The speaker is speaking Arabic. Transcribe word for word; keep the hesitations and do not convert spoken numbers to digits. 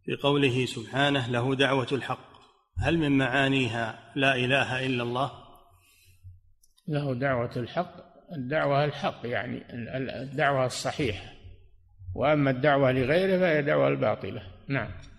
في قوله سبحانه له دعوة الحق، هل من معانيها لا إله إلا الله؟ له دعوة الحق، الدعوة الحق يعني الدعوة الصحيحة، وأما الدعوة لغيره فهي دعوة الباطلة. نعم.